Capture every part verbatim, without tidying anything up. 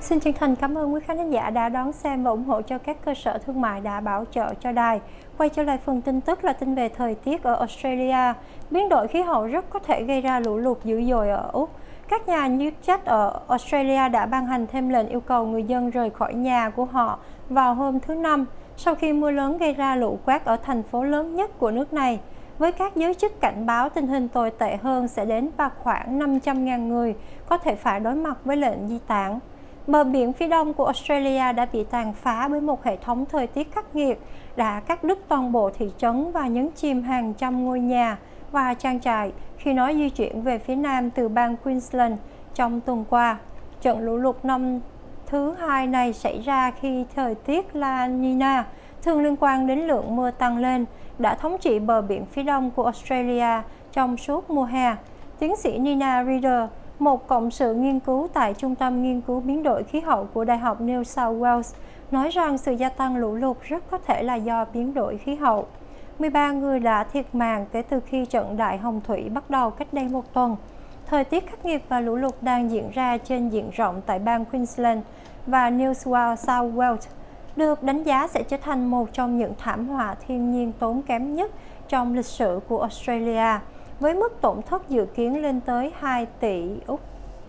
Xin chân thành cảm ơn quý khán thính giả đã đón xem và ủng hộ cho các cơ sở thương mại đã bảo trợ cho đài. Quay trở lại phần tin tức là tin về thời tiết ở Australia. Biến đổi khí hậu rất có thể gây ra lũ lụt dữ dội ở Úc. Các nhà chức trách ở Australia đã ban hành thêm lệnh yêu cầu người dân rời khỏi nhà của họ vào hôm thứ Năm, sau khi mưa lớn gây ra lũ quét ở thành phố lớn nhất của nước này. Với các giới chức cảnh báo tình hình tồi tệ hơn sẽ đến và khoảng năm trăm nghìn người có thể phải đối mặt với lệnh di tản. Bờ biển phía đông của Australia đã bị tàn phá bởi một hệ thống thời tiết khắc nghiệt, đã cắt đứt toàn bộ thị trấn và nhấn chìm hàng trăm ngôi nhà và trang trại khi nó di chuyển về phía nam từ bang Queensland trong tuần qua. Trận lũ lụt năm thứ hai này xảy ra khi thời tiết La Nina, thường liên quan đến lượng mưa tăng lên, đã thống trị bờ biển phía đông của Australia trong suốt mùa hè. Tiến sĩ Nina Reader, một cộng sự nghiên cứu tại Trung tâm Nghiên cứu Biến đổi Khí hậu của Đại học New South Wales, nói rằng sự gia tăng lũ lụt rất có thể là do biến đổi khí hậu. mười ba người đã thiệt mạng kể từ khi trận đại hồng thủy bắt đầu cách đây một tuần. Thời tiết khắc nghiệt và lũ lụt đang diễn ra trên diện rộng tại bang Queensland và New South Wales, được đánh giá sẽ trở thành một trong những thảm họa thiên nhiên tốn kém nhất trong lịch sử của Australia, với mức tổn thất dự kiến lên tới hai tỷ Úc.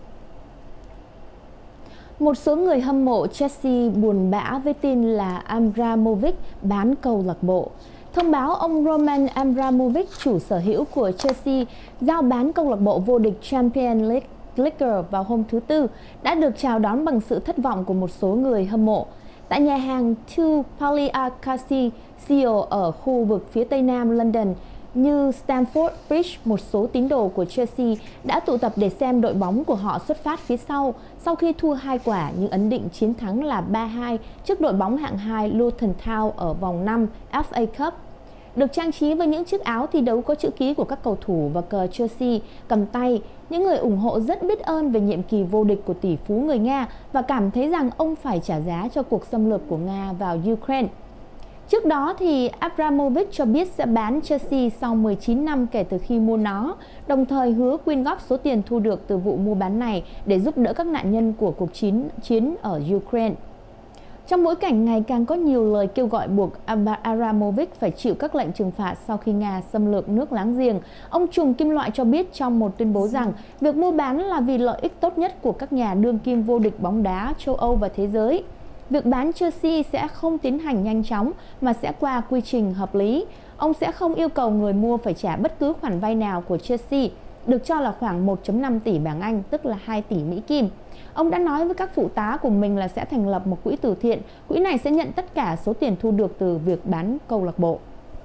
Một số người hâm mộ Chelsea buồn bã với tin là Abramovich bán câu lạc bộ. Thông báo ông Roman Abramovich, chủ sở hữu của Chelsea, giao bán câu lạc bộ vô địch Champions League vào hôm thứ Tư, đã được chào đón bằng sự thất vọng của một số người hâm mộ. Tại nhà hàng Two Paliacasio ở khu vực phía tây nam London như Stamford Bridge, một số tín đồ của Chelsea đã tụ tập để xem đội bóng của họ xuất phát phía sau sau khi thua hai quả nhưng ấn định chiến thắng là ba hai trước đội bóng hạng hai Luton Town ở vòng năm F A Cup. Được trang trí với những chiếc áo thi đấu có chữ ký của các cầu thủ và cờ Chelsea cầm tay, những người ủng hộ rất biết ơn về nhiệm kỳ vô địch của tỷ phú người Nga và cảm thấy rằng ông phải trả giá cho cuộc xâm lược của Nga vào Ukraine. Trước đó thì Abramovich cho biết sẽ bán Chelsea sau mười chín năm kể từ khi mua nó, đồng thời hứa quyên góp số tiền thu được từ vụ mua bán này để giúp đỡ các nạn nhân của cuộc chiến chiến ở Ukraine. Trong bối cảnh ngày càng có nhiều lời kêu gọi buộc Abramovich phải chịu các lệnh trừng phạt sau khi Nga xâm lược nước láng giềng, ông trùm kim loại cho biết trong một tuyên bố rằng việc mua bán là vì lợi ích tốt nhất của các nhà đương kim vô địch bóng đá châu Âu và thế giới. Việc bán Chelsea sẽ không tiến hành nhanh chóng mà sẽ qua quy trình hợp lý. Ông sẽ không yêu cầu người mua phải trả bất cứ khoản vay nào của Chelsea, được cho là khoảng một phẩy năm tỷ bảng Anh, tức là hai tỷ Mỹ Kim. Ông đã nói với các phụ tá của mình là sẽ thành lập một quỹ từ thiện. Quỹ này sẽ nhận tất cả số tiền thu được từ việc bán câu lạc bộ.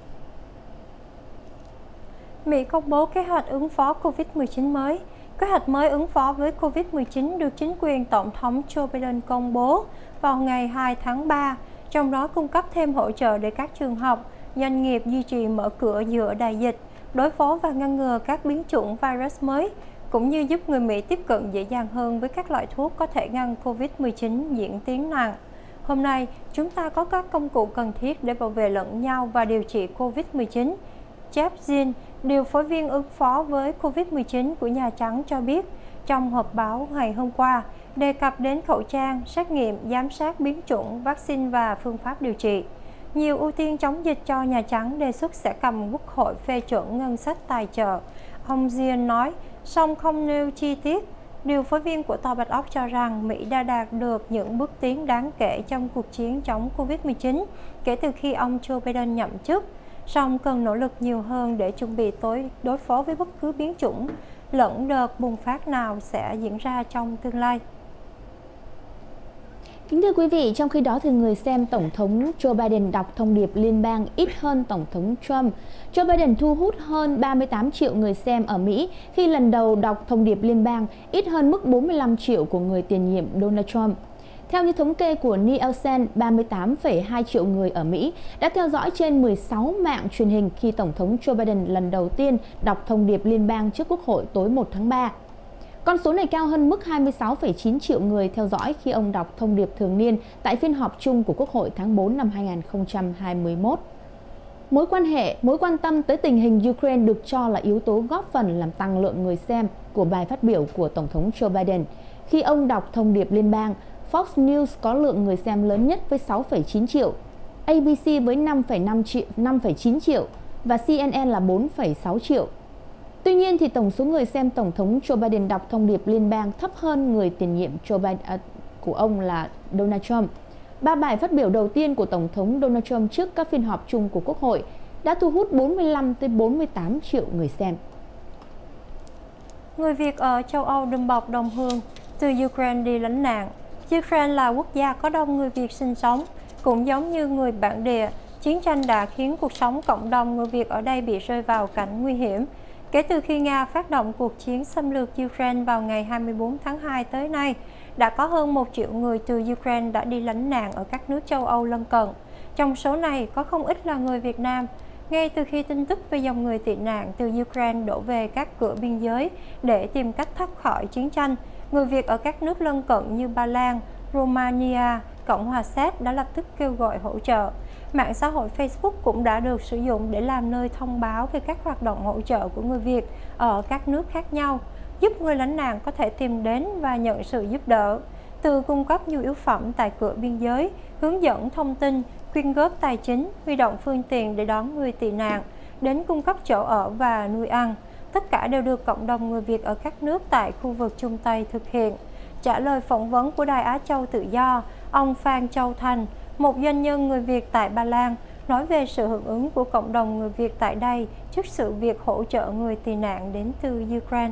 Mỹ công bố kế hoạch ứng phó Covid mười chín mới. Kế hoạch mới ứng phó với Covid mười chín được chính quyền Tổng thống Joe Biden công bố vào ngày hai tháng ba, trong đó cung cấp thêm hỗ trợ để các trường học, doanh nghiệp duy trì mở cửa giữa đại dịch, đối phó và ngăn ngừa các biến chủng virus mới, cũng như giúp người Mỹ tiếp cận dễ dàng hơn với các loại thuốc có thể ngăn Covid mười chín diễn tiến nặng. Hôm nay, chúng ta có các công cụ cần thiết để bảo vệ lẫn nhau và điều trị Covid mười chín. Jeff Zients, điều phối viên ứng phó với Covid mười chín của Nhà Trắng cho biết trong họp báo ngày hôm qua, đề cập đến khẩu trang, xét nghiệm, giám sát biến chủng, vaccine và phương pháp điều trị. Nhiều ưu tiên chống dịch cho Nhà Trắng đề xuất sẽ cầm Quốc hội phê chuẩn ngân sách tài trợ. Ông Zients nói, song không nêu chi tiết. Điều phối viên của Tòa Bạch Ốc cho rằng Mỹ đã đạt được những bước tiến đáng kể trong cuộc chiến chống Covid mười chín kể từ khi ông Joe Biden nhậm chức, song cần nỗ lực nhiều hơn để chuẩn bị tối đối phó với bất cứ biến chủng lẫn đợt bùng phát nào sẽ diễn ra trong tương lai. Kính thưa quý vị, trong khi đó thì người xem Tổng thống Joe Biden đọc thông điệp liên bang ít hơn Tổng thống Trump. Joe Biden thu hút hơn ba mươi tám triệu người xem ở Mỹ khi lần đầu đọc thông điệp liên bang, ít hơn mức bốn mươi lăm triệu của người tiền nhiệm Donald Trump. Theo như thống kê của Nielsen, ba mươi tám phẩy hai triệu người ở Mỹ đã theo dõi trên mười sáu mạng truyền hình khi Tổng thống Joe Biden lần đầu tiên đọc thông điệp liên bang trước Quốc hội tối một tháng ba. Con số này cao hơn mức hai mươi sáu phẩy chín triệu người theo dõi khi ông đọc thông điệp thường niên tại phiên họp chung của Quốc hội tháng tư năm hai nghìn không trăm hai mươi mốt. Mối quan hệ, mối quan tâm tới tình hình Ukraine được cho là yếu tố góp phần làm tăng lượng người xem của bài phát biểu của Tổng thống Joe Biden. Khi ông đọc thông điệp liên bang, Fox News có lượng người xem lớn nhất với sáu phẩy chín triệu, A B C với năm phẩy chín triệu và C N N là bốn phẩy sáu triệu. Tuy nhiên, thì tổng số người xem Tổng thống Joe Biden đọc thông điệp liên bang thấp hơn người tiền nhiệm Joe Biden, à, của ông là Donald Trump. Ba bài phát biểu đầu tiên của Tổng thống Donald Trump trước các phiên họp chung của Quốc hội đã thu hút bốn mươi lăm tới bốn mươi tám triệu người xem. Người Việt ở châu Âu đùm bọc đồng hương từ Ukraine đi lánh nạn. Ukraine là quốc gia có đông người Việt sinh sống. Cũng giống như người bản địa, chiến tranh đã khiến cuộc sống cộng đồng người Việt ở đây bị rơi vào cảnh nguy hiểm. Kể từ khi Nga phát động cuộc chiến xâm lược Ukraine vào ngày hai mươi tư tháng hai tới nay, đã có hơn một triệu người từ Ukraine đã đi lánh nạn ở các nước châu Âu lân cận. Trong số này có không ít là người Việt Nam. Ngay từ khi tin tức về dòng người tị nạn từ Ukraine đổ về các cửa biên giới để tìm cách thoát khỏi chiến tranh, người Việt ở các nước lân cận như Ba Lan, Romania, Cộng hòa Séc đã lập tức kêu gọi hỗ trợ. Mạng xã hội Facebook cũng đã được sử dụng để làm nơi thông báo về các hoạt động hỗ trợ của người Việt ở các nước khác nhau, giúp người lánh nạn có thể tìm đến và nhận sự giúp đỡ. Từ cung cấp nhu yếu phẩm tại cửa biên giới, hướng dẫn thông tin, quyên góp tài chính, huy động phương tiện để đón người tị nạn, đến cung cấp chỗ ở và nuôi ăn. Tất cả đều được cộng đồng người Việt ở các nước tại khu vực Trung Tây thực hiện. Trả lời phỏng vấn của Đài Á Châu Tự Do, ông Phan Châu Thành, một doanh nhân người Việt tại Ba Lan, nói về sự hưởng ứng của cộng đồng người Việt tại đây trước sự việc hỗ trợ người tị nạn đến từ Ukraine.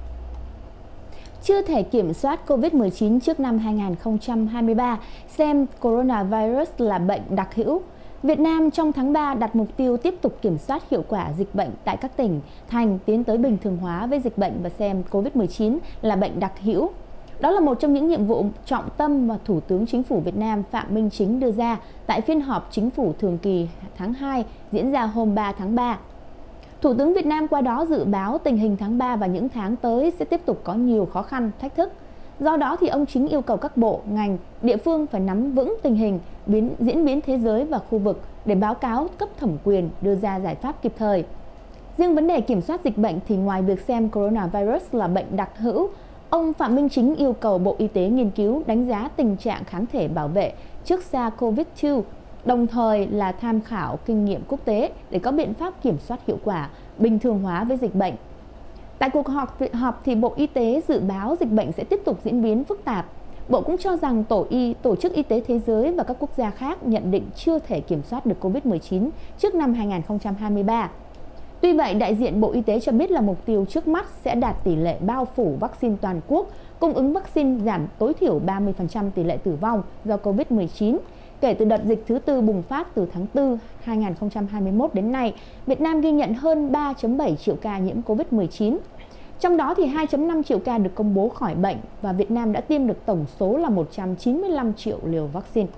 Chưa thể kiểm soát Covid mười chín trước năm hai nghìn không trăm hai mươi ba, xem coronavirus là bệnh đặc hữu. Việt Nam trong tháng ba đặt mục tiêu tiếp tục kiểm soát hiệu quả dịch bệnh tại các tỉnh, thành tiến tới bình thường hóa với dịch bệnh và xem Covid mười chín là bệnh đặc hữu. Đó là một trong những nhiệm vụ trọng tâm mà Thủ tướng Chính phủ Việt Nam Phạm Minh Chính đưa ra tại phiên họp Chính phủ thường kỳ tháng hai diễn ra hôm ba tháng ba. Thủ tướng Việt Nam qua đó dự báo tình hình tháng ba và những tháng tới sẽ tiếp tục có nhiều khó khăn, thách thức. Do đó thì ông Chính yêu cầu các bộ, ngành, địa phương phải nắm vững tình hình, biến, diễn biến thế giới và khu vực để báo cáo cấp thẩm quyền đưa ra giải pháp kịp thời. Riêng vấn đề kiểm soát dịch bệnh thì ngoài việc xem coronavirus là bệnh đặc hữu, ông Phạm Minh Chính yêu cầu Bộ Y tế nghiên cứu đánh giá tình trạng kháng thể bảo vệ trước SARS-xê o V hai, đồng thời là tham khảo kinh nghiệm quốc tế để có biện pháp kiểm soát hiệu quả, bình thường hóa với dịch bệnh. Tại cuộc họp, họp thì Bộ Y tế dự báo dịch bệnh sẽ tiếp tục diễn biến phức tạp. Bộ cũng cho rằng Tổ y, Tổ chức Y tế Thế giới và các quốc gia khác nhận định chưa thể kiểm soát được Covid mười chín trước năm hai nghìn không trăm hai mươi ba. Tuy vậy, đại diện Bộ Y tế cho biết là mục tiêu trước mắt sẽ đạt tỷ lệ bao phủ vaccine toàn quốc, cung ứng vaccine giảm tối thiểu ba mươi phần trăm tỷ lệ tử vong do Covid mười chín. Kể từ đợt dịch thứ tư bùng phát từ tháng tư năm hai nghìn không trăm hai mươi mốt đến nay, Việt Nam ghi nhận hơn ba phẩy bảy triệu ca nhiễm Covid mười chín. Trong đó thì hai phẩy năm triệu ca được công bố khỏi bệnh và Việt Nam đã tiêm được tổng số là một trăm chín mươi lăm triệu liều vaccine.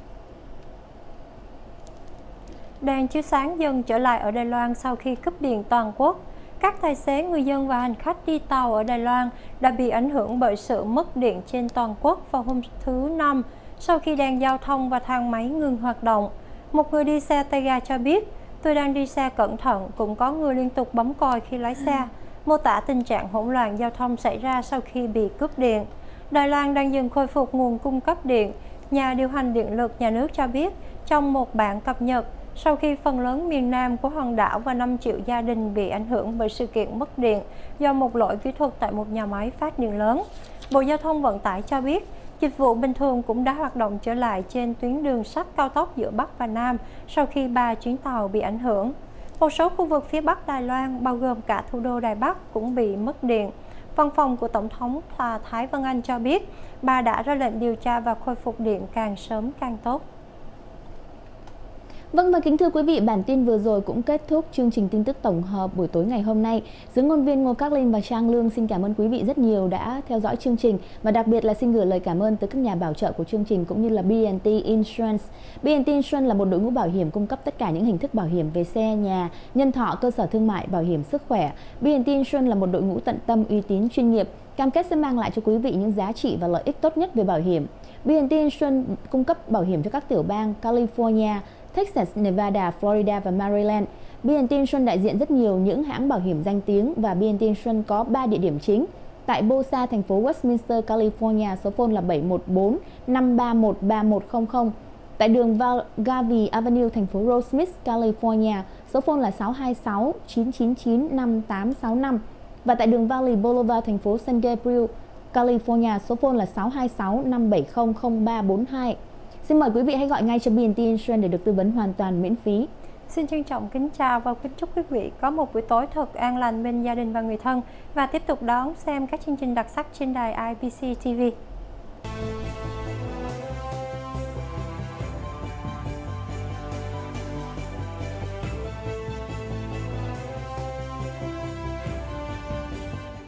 Đèn chiếu sáng dần trở lại ở Đài Loan sau khi cúp điện toàn quốc. Các tài xế, người dân và hành khách đi tàu ở Đài Loan đã bị ảnh hưởng bởi sự mất điện trên toàn quốc vào hôm thứ Năm sau khi đèn giao thông và thang máy ngừng hoạt động. Một người đi xe tay ga cho biết, tôi đang đi xe cẩn thận, cũng có người liên tục bấm còi khi lái xe, mô tả tình trạng hỗn loạn giao thông xảy ra sau khi bị cúp điện. Đài Loan đang dần khôi phục nguồn cung cấp điện. Nhà điều hành điện lực nhà nước cho biết trong một bản cập nhật, sau khi phần lớn miền Nam của hòn đảo và năm triệu gia đình bị ảnh hưởng bởi sự kiện mất điện do một lỗi kỹ thuật tại một nhà máy phát điện lớn, Bộ Giao thông Vận tải cho biết dịch vụ bình thường cũng đã hoạt động trở lại trên tuyến đường sắt cao tốc giữa Bắc và Nam sau khi ba chuyến tàu bị ảnh hưởng. Một số khu vực phía Bắc Đài Loan, bao gồm cả thủ đô Đài Bắc, cũng bị mất điện. Văn phòng của Tổng thống là Thái Vân Anh cho biết bà đã ra lệnh điều tra và khôi phục điện càng sớm càng tốt. Vâng và kính thưa quý vị, bản tin vừa rồi cũng kết thúc chương trình tin tức tổng hợp buổi tối ngày hôm nay. Dưới ngôn viên Ngô Các Linh và Trang Lương xin cảm ơn quý vị rất nhiều đã theo dõi chương trình và đặc biệt là xin gửi lời cảm ơn tới các nhà bảo trợ của chương trình cũng như là bê and tê Insurance. bê and tê Insurance là một đội ngũ bảo hiểm cung cấp tất cả những hình thức bảo hiểm về xe, nhà, nhân thọ, cơ sở thương mại, bảo hiểm sức khỏe. bê and tê Insurance là một đội ngũ tận tâm, uy tín, chuyên nghiệp, cam kết sẽ mang lại cho quý vị những giá trị và lợi ích tốt nhất về bảo hiểm. bê and tê Insurance cung cấp bảo hiểm cho các tiểu bang California, Texas, Nevada, Florida và Maryland. bê and tê Insurance đại diện rất nhiều những hãng bảo hiểm danh tiếng và bê and tê Insurance có ba địa điểm chính. Tại Bosa, thành phố Westminster, California, số phone là bảy một bốn năm ba một ba một không không. Tại đường Garvey Avenue, thành phố Rosemead, California, số phone là sáu hai sáu chín chín chín năm tám sáu năm. Và tại đường Valley Boulevard, thành phố San Gabriel, California, số phone là sáu hai sáu năm bảy không không ba bốn hai. Xin mời quý vị hãy gọi ngay cho bê en tê Insurance để được tư vấn hoàn toàn miễn phí. Xin trân trọng kính chào và kính chúc quý vị có một buổi tối thật an lành bên gia đình và người thân, và tiếp tục đón xem các chương trình đặc sắc trên đài i bê xê ti vi.